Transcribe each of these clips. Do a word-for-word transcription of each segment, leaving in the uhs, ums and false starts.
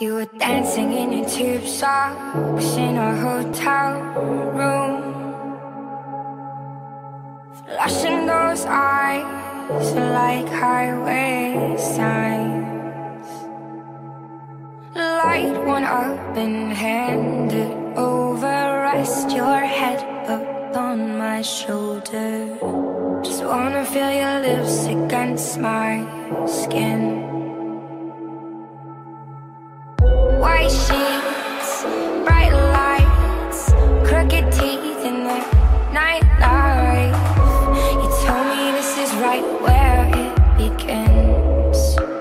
You were dancing in your tube socks in our hotel room, flashing those eyes like highway signs. Light one up and hand it over. Rest your head upon my shoulder. Just wanna feel your lips against my skin. White sheets, bright lights, crooked teeth in the nightlife. You told me this is right where it begins,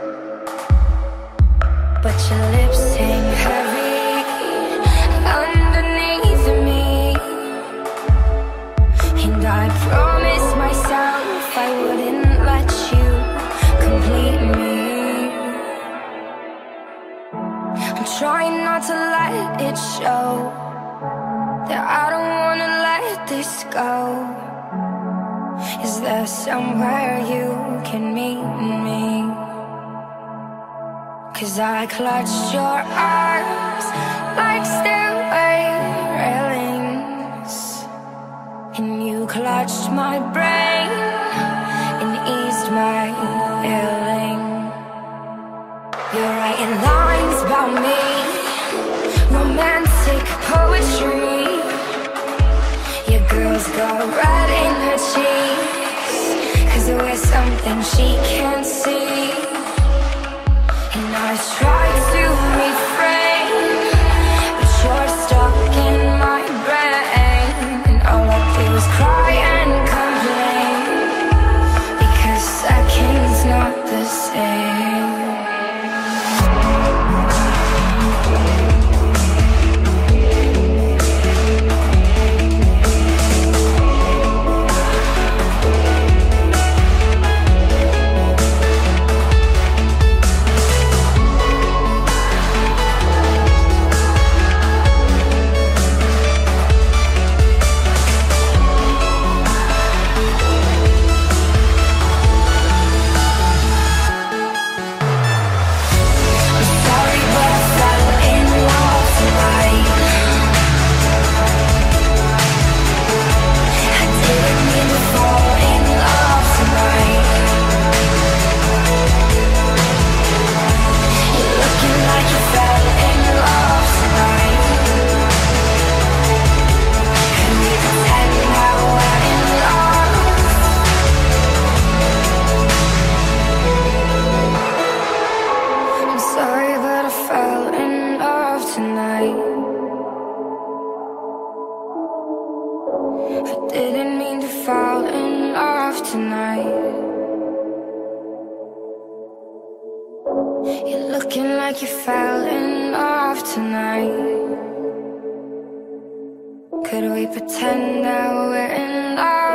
but your lips hang heavy underneath me, and I promised myself I wouldn't let you complete me. I'm trying not to let it show that I don't wanna let this go. Is there somewhere you can meet me? 'Cause I clutched your arms like stairway railings, and you clutched my brain and eased my ailing. You're writing lines about me, romantic poetry. Your girl's got red in her cheeks, 'cause we're something she can't see. And I try to refrain, but you're stuck in my brain, and all I do is cry and complain, because seconds not the same. I didn't mean to fall in love tonight. You're looking like you fell in love tonight. Could we pretend that we're in love?